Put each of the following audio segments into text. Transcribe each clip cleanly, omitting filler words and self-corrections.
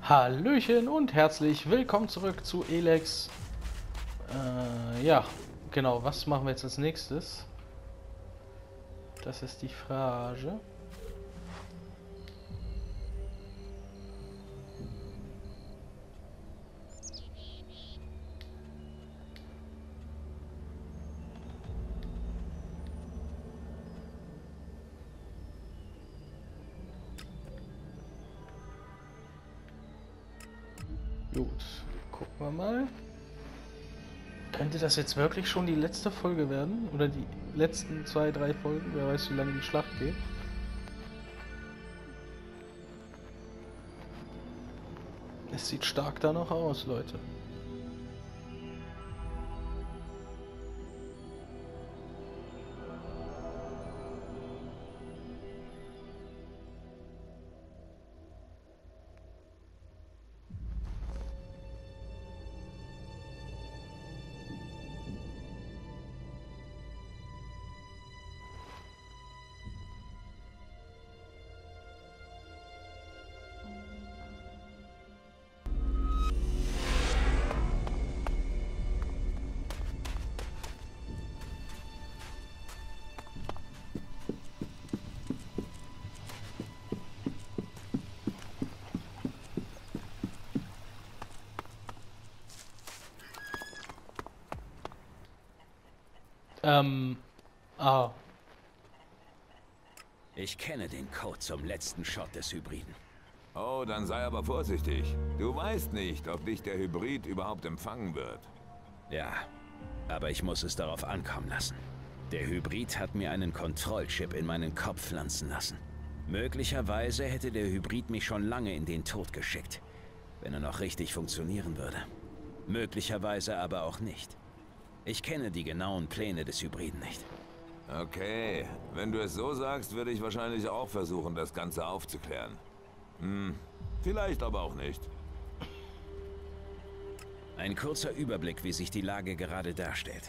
Hallöchen und herzlich willkommen zurück zu Elex. Ja, genau, was machen wir jetzt als nächstes? Das ist die Frage. Gut, gucken wir mal. Könnte das jetzt wirklich schon die letzte Folge werden? Oder die letzten 2, 3 Folgen? Wer weiß, wie lange die Schlacht geht. Es sieht stark danach aus, Leute. Ähm, ah, Ich kenne den Code zum letzten Shot des Hybriden. Oh, dann sei aber vorsichtig. Du weißt nicht, ob dich der Hybrid überhaupt empfangen wird. Ja, aber ich muss es darauf ankommen lassen. Der Hybrid hat mir einen Kontrollchip in meinen Kopf pflanzen lassen. Möglicherweise hätte der Hybrid mich schon lange in den Tod geschickt, wenn er noch richtig funktionieren würde. Möglicherweise aber auch nicht. Ich kenne die genauen Pläne des Hybriden nicht. Okay, wenn du es so sagst, würde ich wahrscheinlich auch versuchen, das Ganze aufzuklären. Vielleicht aber auch nicht. Ein kurzer Überblick, wie sich die Lage gerade darstellt.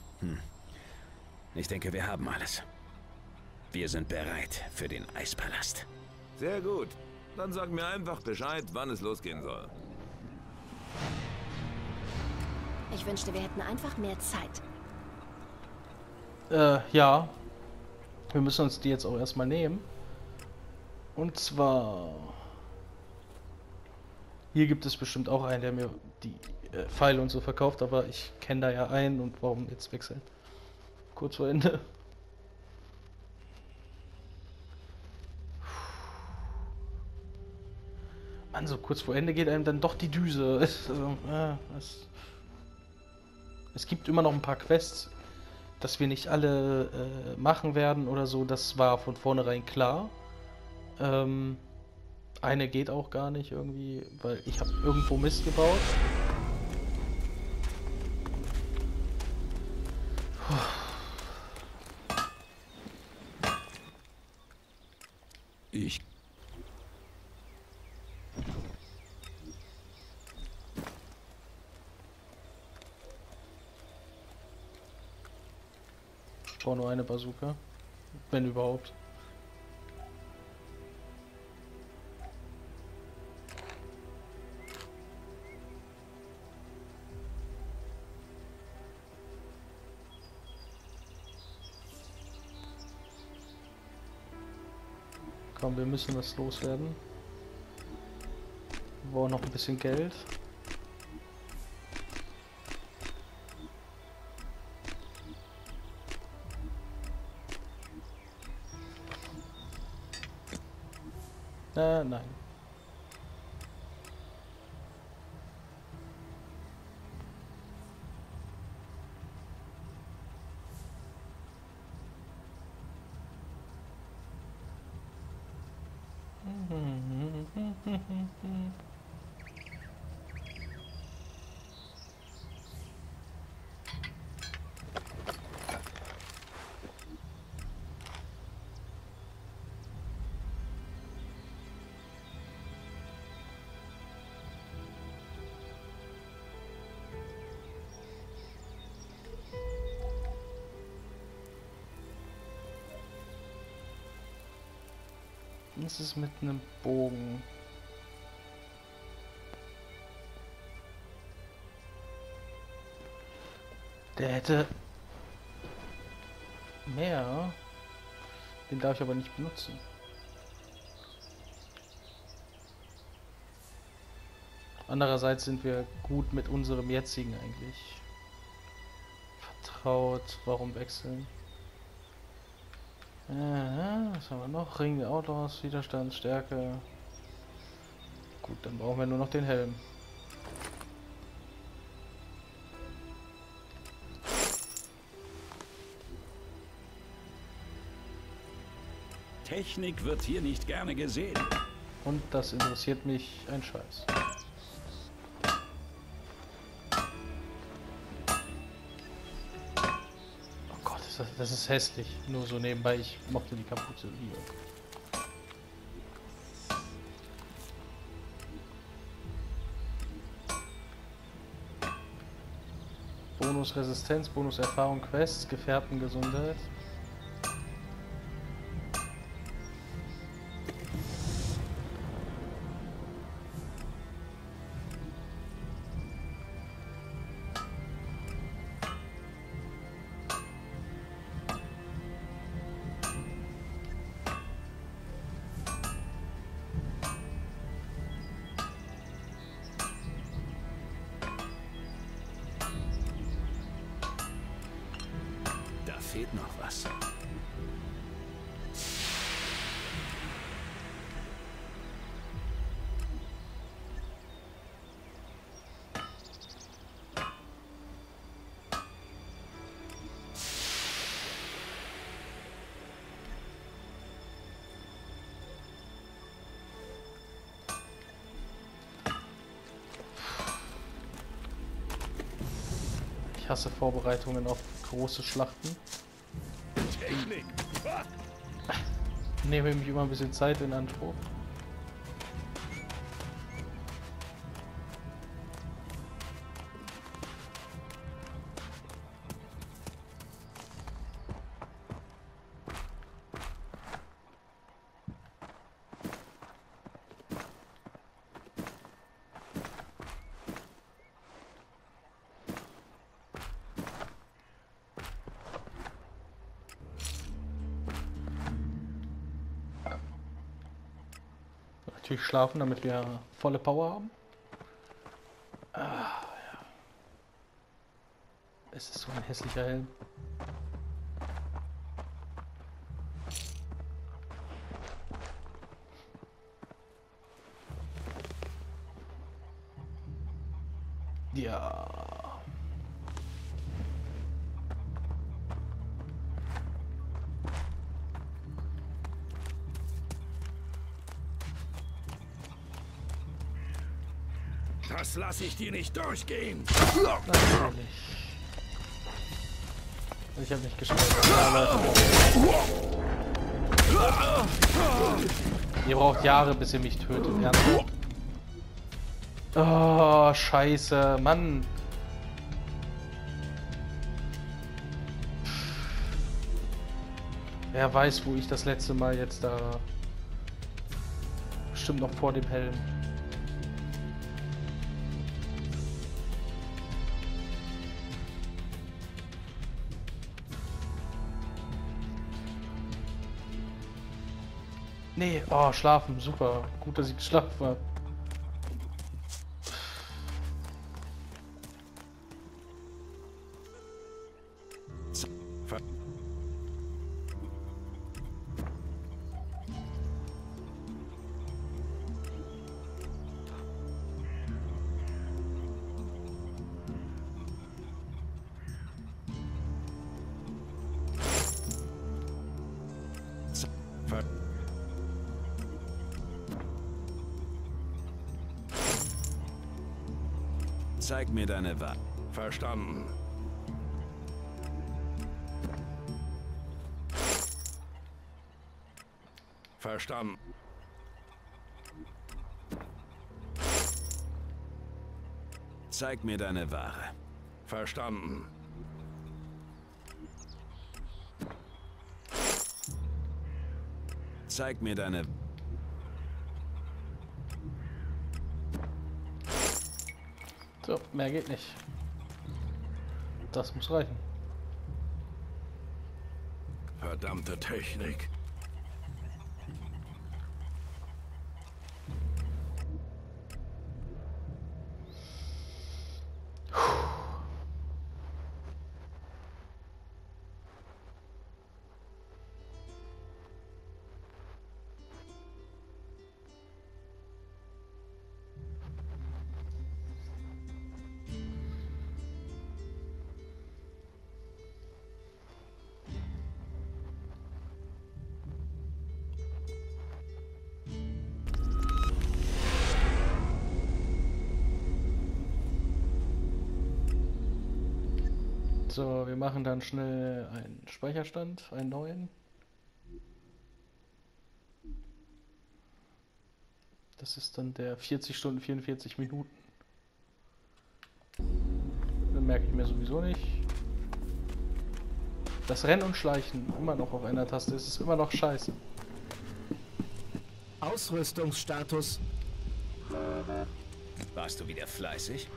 Ich denke, wir haben alles. Wir sind bereit für den Eispalast. Sehr gut. Dann sag mir einfach Bescheid, wann es losgehen soll. Ich wünschte, wir hätten einfach mehr Zeit. ja. Wir müssen uns die jetzt auch erstmal nehmen. Und zwar... Hier gibt es bestimmt auch einen, der mir die Pfeile und so verkauft, aber ich kenne da ja einen und warum jetzt wechseln? Kurz vor Ende. Mann, so kurz vor Ende geht einem dann doch die Düse. Es gibt immer noch ein paar Quests, dass wir nicht alle machen werden oder so. Das war von vornherein klar. Eine geht auch gar nicht irgendwie, weil ich habe irgendwo Mist gebaut. Ich Brauche nur eine Bazooka. Wenn überhaupt. Komm, wir müssen das loswerden. Wir brauchen noch ein bisschen Geld. Nein. Was ist mit einem Bogen? Der hätte mehr. Den darf ich aber nicht benutzen. Andererseits sind wir gut mit unserem jetzigen eigentlich. Vertraut, warum wechseln? Was haben wir noch? Ring der Outlaws, Widerstand, Stärke. Gut, dann brauchen wir nur noch den Helm. Technik wird hier nicht gerne gesehen. Und das interessiert mich ein Scheiß. Oh Gott, das ist hässlich. Nur so nebenbei, ich mochte die Kapuze lieber. Bonus Resistenz, Bonus Erfahrung, Quests, Gefährtengesundheit. Da fehlt noch was. Ich hasse Vorbereitungen auf große Schlachten. Technik. Nehme mich immer ein bisschen Zeit in Anspruch. Natürlich schlafen, damit wir volle Power haben. Ja. Es ist so ein hässlicher Helm. Ja. Das lasse ich dir nicht durchgehen. Natürlich. Ich habe nicht gespielt. Ihr braucht Jahre, bis ihr mich tötet. Ernsthaft? Oh, scheiße. Mann. Wer weiß, wo ich das letzte Mal jetzt da... Bestimmt noch vor dem Helm. Nee, oh, schlafen, super. Gut, dass ich geschlafen habe. Zeig mir deine Waffe. Verstanden. Verstanden. Zeig mir deine Ware. Verstanden. Zeig mir deine... So, mehr geht nicht. Das muss reichen. Verdammte Technik. So, wir machen dann schnell einen Speicherstand, einen neuen. Das ist dann der 40 Stunden 44 Minuten. Den merke ich mir sowieso nicht. Das Rennen und Schleichen immer noch auf einer Taste, es ist immer noch scheiße. Ausrüstungsstatus. Warst du wieder fleißig?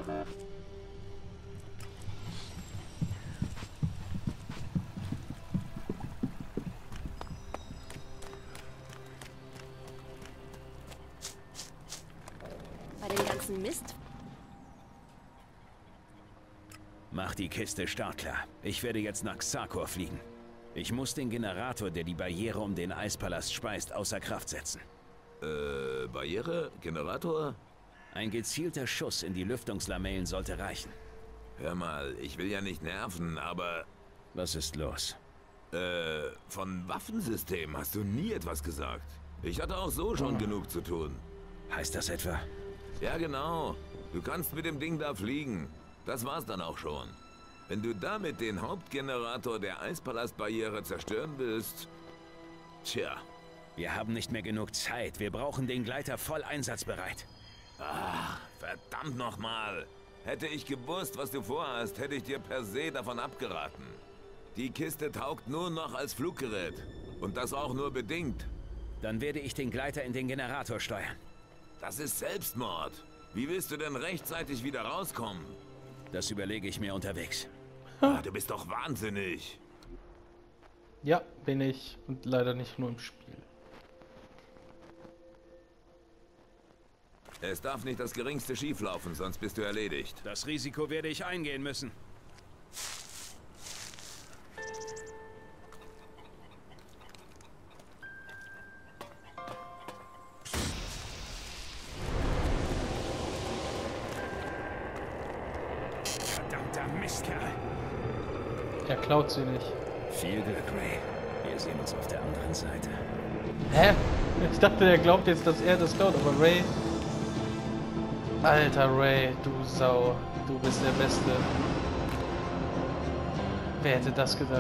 Bei dem ganzen Mist? Mach die Kiste startklar. Ich werde jetzt nach Xakor fliegen. Ich muss den Generator, der die Barriere um den Eispalast speist, außer Kraft setzen. Barriere? Generator? Ein gezielter Schuss in die Lüftungslamellen sollte reichen. Hör mal, ich will ja nicht nerven, aber... Was ist los? Von Waffensystemen hast du nie etwas gesagt. Ich hatte auch so schon genug zu tun. Heißt das etwa? Ja, genau. Du kannst mit dem Ding da fliegen. Das war's dann auch schon. Wenn du damit den Hauptgenerator der Eispalastbarriere zerstören willst... Tja. Wir haben nicht mehr genug Zeit. Wir brauchen den Gleiter voll einsatzbereit. Ach, verdammt nochmal. Hätte ich gewusst, was du vorhast, hätte ich dir per se davon abgeraten. Die Kiste taugt nur noch als Fluggerät. Und das auch nur bedingt. Dann werde ich den Gleiter in den Generator steuern. Das ist Selbstmord. Wie willst du denn rechtzeitig wieder rauskommen? Das überlege ich mir unterwegs. Ah, du bist doch wahnsinnig. Ja, bin ich. Und leider nicht nur im Spiel. Es darf nicht das geringste schieflaufen, sonst bist du erledigt. Das Risiko werde ich eingehen müssen. Verdammter Mistkerl. Er klaut sie nicht. Viel Glück, Ray. Wir sehen uns auf der anderen Seite. Hä? Ich dachte, er glaubt jetzt, dass er das klaut, aber Ray... Alter Ray, du Sau. Du bist der Beste. Wer hätte das gedacht?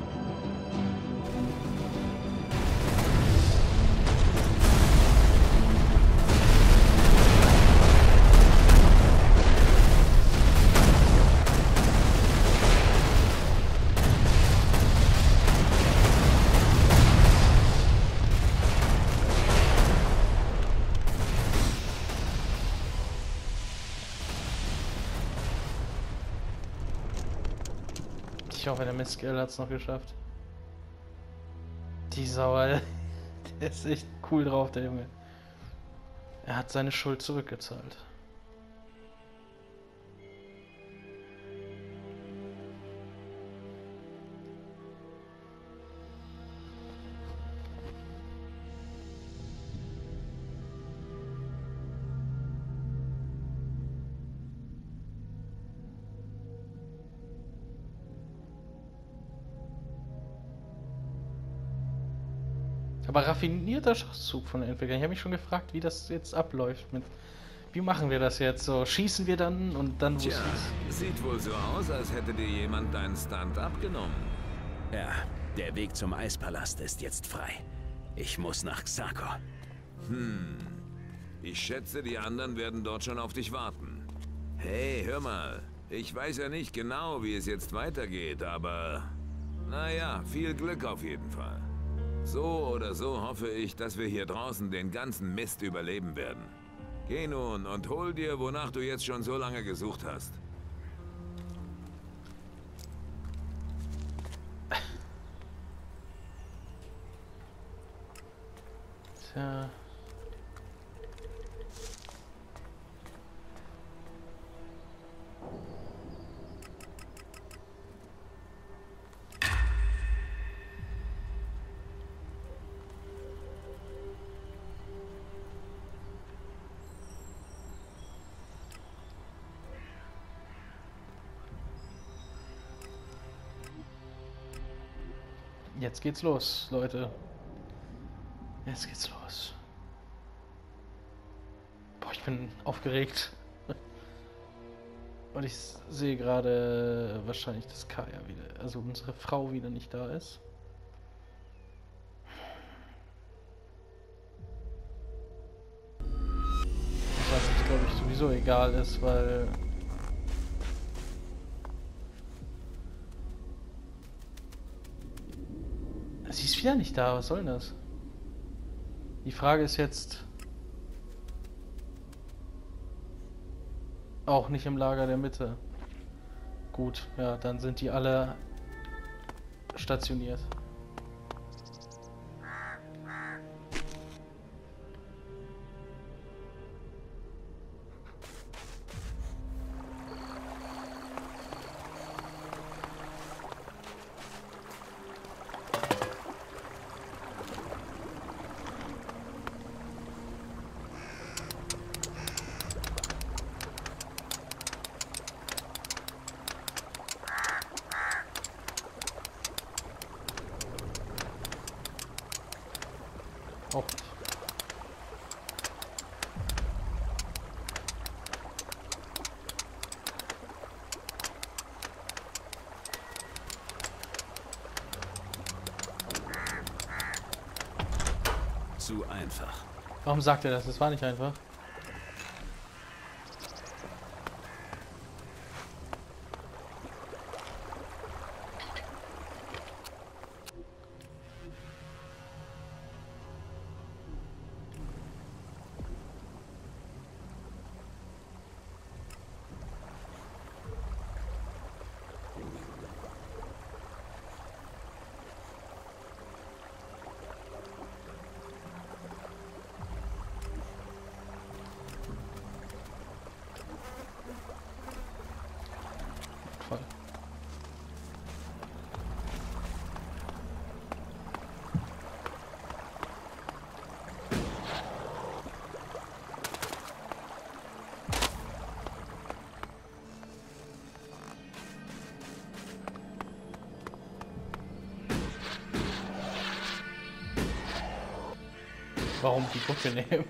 Ich hoffe, der Mistkerl hat es noch geschafft. Die Sauer, der ist echt cool drauf, der Junge. Er hat seine Schuld zurückgezahlt. Aber raffinierter Schachzug von den Entwicklern. Ich habe mich schon gefragt, wie das jetzt abläuft. Wie machen wir das jetzt? So, schießen wir dann und dann... Tja, sieht wohl so aus, als hätte dir jemand deinen Stunt abgenommen. Ja, der Weg zum Eispalast ist jetzt frei. Ich muss nach Xakor. Ich schätze, die anderen werden dort schon auf dich warten. Hey, hör mal. Ich weiß ja nicht genau, wie es jetzt weitergeht, aber... Naja, viel Glück auf jeden Fall. So oder so hoffe ich, dass wir hier draußen den ganzen Mist überleben werden. Geh nun und hol dir, wonach du jetzt schon so lange gesucht hast. Tja. Jetzt geht's los, Leute. Jetzt geht's los. Boah, ich bin aufgeregt. Und ich sehe gerade wahrscheinlich, dass Kaya wieder, also unsere Frau wieder nicht da ist. Was glaube ich sowieso egal ist, weil sie ist wieder nicht da, was soll denn das? Die Frage ist jetzt auch nicht im Lager der Mitte. Gut, ja, dann sind die alle stationiert. Auch nicht. Zu einfach. Warum sagt er das? Das war nicht einfach. Voll. Warum die Brücke nehmen?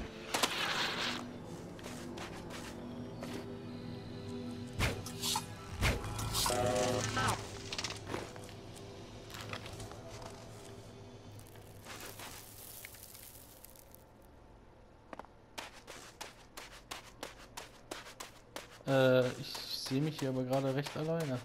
Ich sehe mich hier aber gerade recht alleine.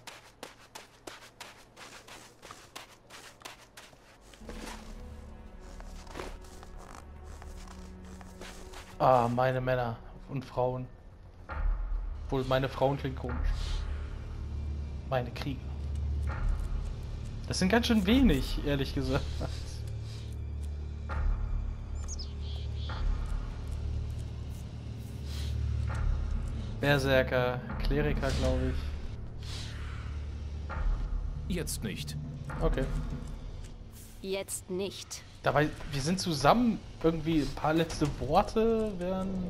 Ah, meine Männer und Frauen. Obwohl, meine Frauen klingt komisch. Meine Krieger. Das sind ganz schön wenig, ehrlich gesagt. Berserker, Kleriker, glaube ich. Jetzt nicht. Okay. Jetzt nicht. Dabei, wir sind zusammen. Irgendwie ein paar letzte Worte wären.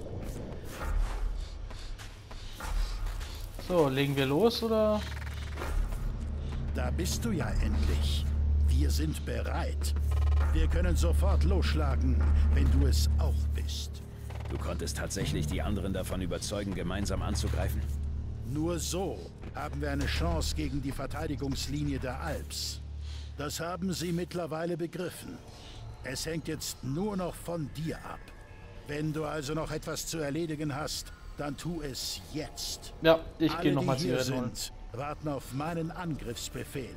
So, legen wir los, oder? Da bist du ja endlich. Wir sind bereit. Wir können sofort losschlagen, wenn du es auch bist. Du konntest tatsächlich die anderen davon überzeugen, gemeinsam anzugreifen? Nur so haben wir eine Chance gegen die Verteidigungslinie der Alps. Das haben sie mittlerweile begriffen. Es hängt jetzt nur noch von dir ab. Wenn du also noch etwas zu erledigen hast, dann tu es jetzt. Ja, ich gehe Alle, nochmal die hier Zigaretten holen. sind, warten auf meinen Angriffsbefehl.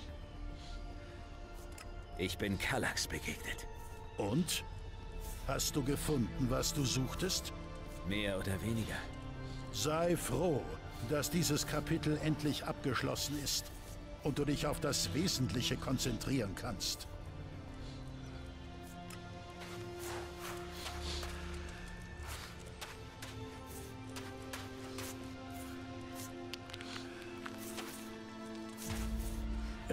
Ich bin Kallax begegnet. Und? Hast du gefunden, was du suchtest? Mehr oder weniger. Sei froh, dass dieses Kapitel endlich abgeschlossen ist und du dich auf das Wesentliche konzentrieren kannst.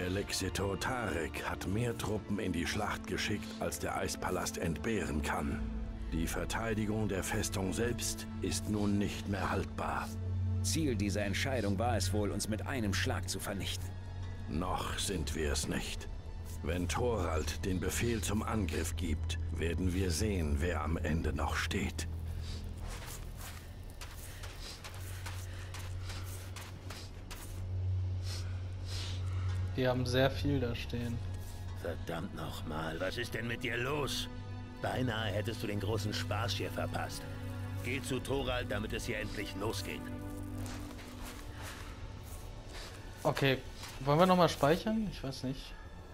Elexito Tarek hat mehr Truppen in die Schlacht geschickt, als der Eispalast entbehren kann. Die Verteidigung der Festung selbst ist nun nicht mehr haltbar. Ziel dieser Entscheidung war es wohl, uns mit einem Schlag zu vernichten. Noch sind wir es nicht. Wenn Thorald den Befehl zum Angriff gibt, werden wir sehen, wer am Ende noch steht. Wir haben sehr viel da stehen. Verdammt nochmal, was ist denn mit dir los? Beinahe hättest du den großen Spaß hier verpasst. Geh zu Thorald, damit es hier endlich losgeht. Okay, wollen wir nochmal speichern? Ich weiß nicht.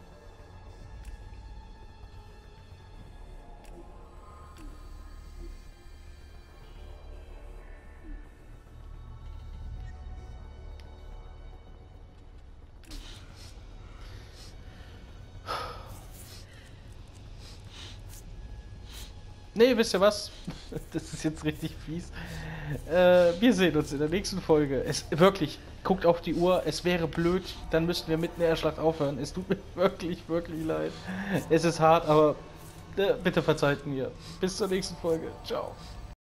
Nee, wisst ihr was? Das ist jetzt richtig fies. Wir sehen uns in der nächsten Folge. Wirklich, guckt auf die Uhr. Es wäre blöd, dann müssten wir mitten in der Schlacht aufhören. Es tut mir wirklich, wirklich leid. Es ist hart, aber bitte verzeiht mir. Bis zur nächsten Folge. Ciao.